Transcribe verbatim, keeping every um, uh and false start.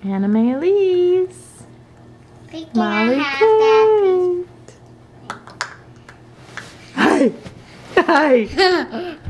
Anime Elise. Can Molly I have that Kate. Hi. Hi.